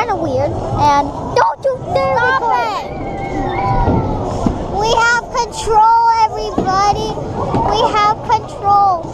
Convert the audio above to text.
kind of weird. And don't you dare record. We have control, everybody. We have control.